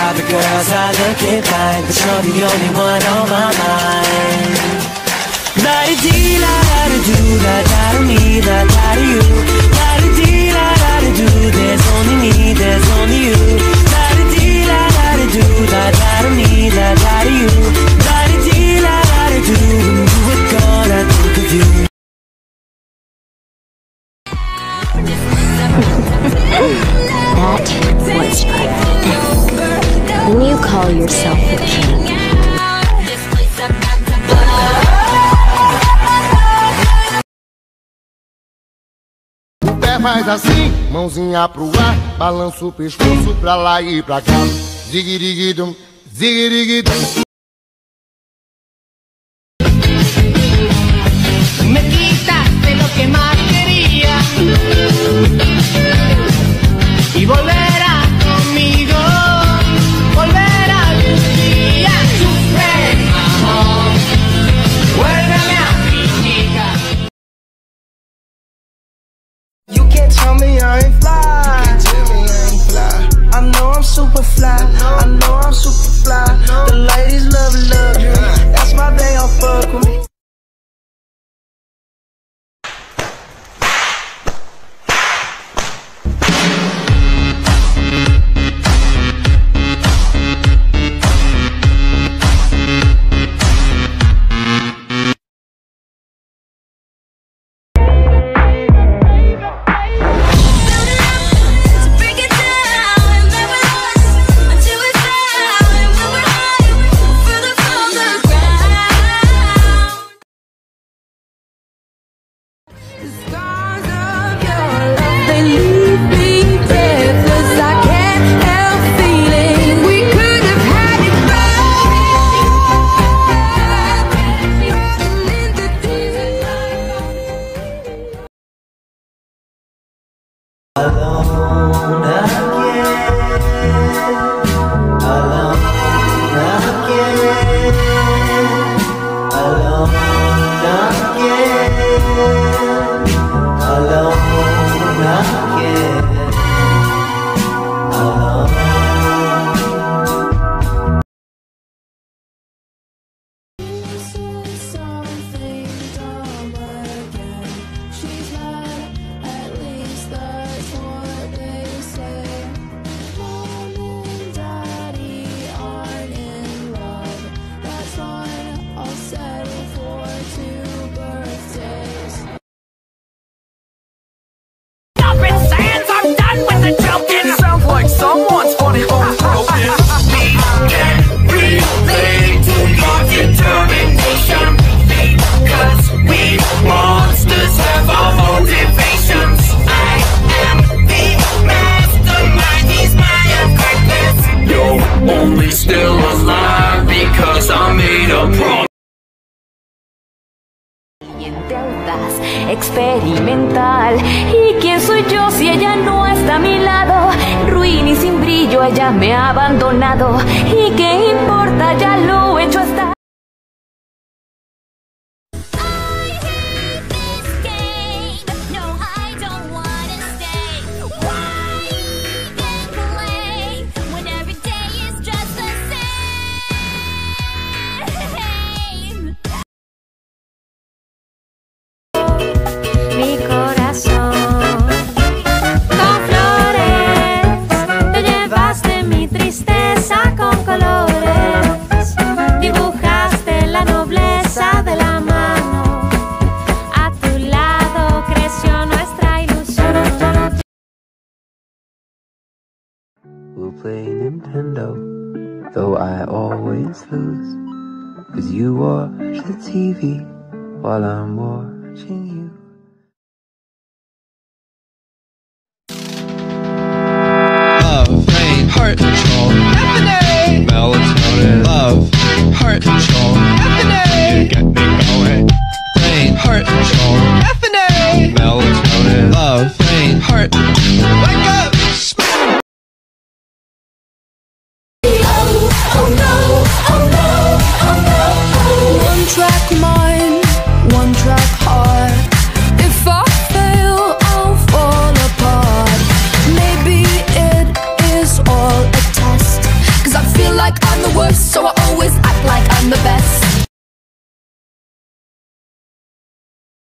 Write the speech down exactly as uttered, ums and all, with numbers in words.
other girls are looking fine, but you're the only one on my mind. La-di-dee, la-da-da-do, la-da-da-me, la-da-da-you. La-di-dee, la-da-da-do, there's only me, there's only you. La-di-dee, la-da-da-do, la-da-da-me, la-da-da-you. La-di-dee, la-da-da-do, when you were gone, I think of you. That was pathetic. When you call yourself a king. O pé faz assim, mãozinha pro ar, balança o pescoço pra lá e pra cá. Ziguiriguidum, ziguiriguidum. Me quitaste lo que más quería y volverás conmigo, volver algún día. Sufre, amor, vuélveme a criticar. You can't tell me I ain't fly. You can't tell me I ain't fly. I know I'm super fly. I know I'm super fly. The ladies love luxury. That's why they all fuck with me. Alone again, alone again, alone again, alone again, alone. Someone's funny or broken. We can relate to your determination, because we monsters have our motivations. I am the mastermind, he's my apprentice. You're only still alive because I made a promise. Experimental. ¿Y quién soy yo si ella no está a mi lado? Ruin y sin brillo, ella me ha abandonado. ¿Y qué importa? Ya lo hecho está. We'll play Nintendo, though I always lose, 'cause you watch the T V while I'm watching you. Love, pain, heart control, F melatonin. Love, heart control, F you get me going. Pain, heart control, F melatonin. Love, pain, heart. Wake up! Track mind, one track heart. If I fail, I'll fall apart. Maybe it is all a test. I always act like I'm the best.